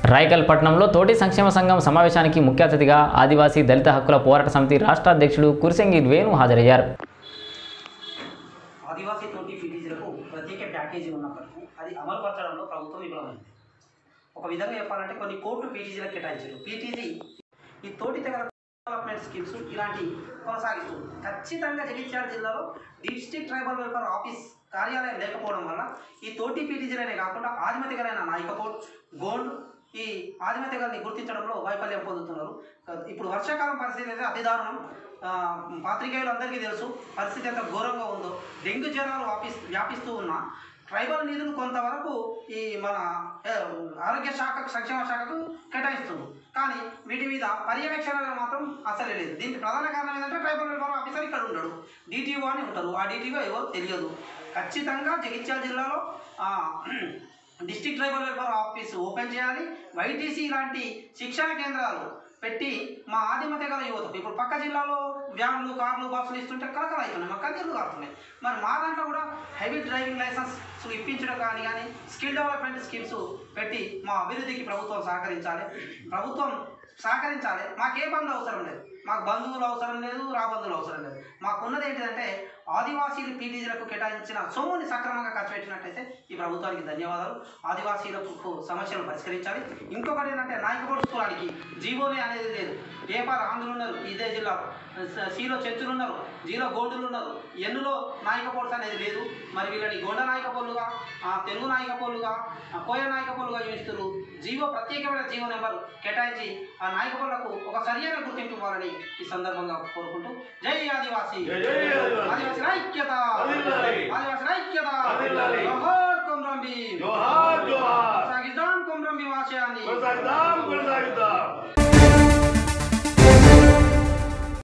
రాయకల్ పట్టణంలో తోటి సంక్షేమ సంఘం సమావేశానికి ముఖ్య అతిథిగా ఆదివాసీ దళిత హక్కుల పోరాట సమితి రాష్ట్ర అధ్యక్షుడు కురిసెంగి వేణు హాజరయ్యారు. ఆదివాసీ తోటి ఫీటీజీలకు ప్రత్యేక ప్యాకేజీ ఉన్నప్పటికీ అది అమలు పరచడంలో ప్రభుత్వం విఫలమైంది. ఒక విధంగా చెప్పాలంటే కొన్ని కోట్లు పీటీజీలకు కేటాయించారు. పీటీజీ ఈ తోటి తెగల డెవలప్మెంట్ స్కీమ్స్ ఇలాంటి కొనసాగిస్తుంది. ఖచ్చితంగా జగిత్యాల జిల్లాలో డిస్ట్రిక్ట్ ట్రైబల్ వెల్ఫేర్ ఆఫీస్ కార్యాలయం లేకపోవడం వల్ల ఈ తోటి పీటీజీలనే కాకుండా ఆదిమ తెగలైన నాయకపోడ్, గోండ్ ఈ ఆదిమ తెగల్ని గుర్తించడంలో వైఫల్యం పొందుతున్నారు. ఇప్పుడు వర్షాకాలం పరిస్థితి అయితే అతి దారుణం. పాత్రికేయులు అందరికీ తెలుసు పరిస్థితి ఎంత ఘోరంగా ఉందో. డెంగ్యూ జ్వరాలు వ్యాపిస్తూ ఉన్న ట్రైబల్ నిధులు కొంతవరకు ఈ మన ఆరోగ్య శాఖకు, సంక్షేమ శాఖకు కేటాయిస్తుంది. కానీ వీటి మీద పర్యవేక్షణ మాత్రం అసలే లేదు. దీనికి ప్రధాన కారణం ఏంటంటే ట్రైబల్ వెల్ఫేర్ ఆఫీసర్ ఇక్కడ ఉండడు, డిటిఓ అని ఉంటారు. ఆ డిటిఓ ఎవరో తెలియదు. ఖచ్చితంగా జగిత్యాల జిల్లాలో district tribal welfare office open చేయాలి. వైటీసీ లాంటి శిక్షణ కేంద్రాలు పెట్టి మా ఆదిమ తెగల యువతకు ఇప్పుడు పక్క జిల్లాలో వ్యాన్లు, కార్లు, బస్సులు ఇస్తుంటే కలకలు అవుతున్నాయి, మా కన్నీళ్ళు కారుతున్నాయి. మరి మా దాంట్లో కూడా హెవీ డ్రైవింగ్ లైసెన్స్ ఇప్పించడం కానీ స్కిల్ డెవలప్మెంట్ స్కీమ్స్ పెట్టి మా అభివృద్ధికి ప్రభుత్వం సహకరించాలి. మాకే బంధు అవసరం లేదు, మాకు బంధువులు అవసరం లేదు, రాబంధువులు అవసరం లేదు. మాకున్నది ఏంటిదంటే ఆదివాసీలు పీటీజీలకు కేటాయించిన సొమ్ముని సక్రమంగా ఖర్చు పెట్టినట్టయితే ఈ ప్రభుత్వానికి ధన్యవాదాలు. ఆదివాసీలకు సమస్యలను పరిష్కరించాలి. ఇంకొకటి ఏంటంటే నాయకపోడు స్కూలానికి జీవోనే అనేది లేదు. ఏపార్ ఆంధ్రులు ఉన్నారు ఇదే జిల్లాలో, సిలో చెంచులు ఉన్నారు, జీలో గోండులు ఉన్నారు, ఎన్నులో నాయకపోడ్స్ అనేది లేదు. మరి వీళ్ళని గోండ నాయకపోలుగా, తెలుగు నాయకపోలుగా, కోయ నాయకపోలుగా చూపిస్తారు. జీవో ప్రత్యేకమైన జీవో నెంబర్ కేటాయించి ఆ నాయకపోలకు ఒక సరియైన గుర్తింపు ఇవ్వాలని ఈ సందర్భంగా కోరుకుంటూ జై ఆదివాసీ, ఆదివాసీ ఐక్యత, ఆదివాసీ ఐక్యత, జోహార్ కొమరం భీమ్, కొనసాగిద్దాం కొమరం భీమ్ ఆశయాన్ని.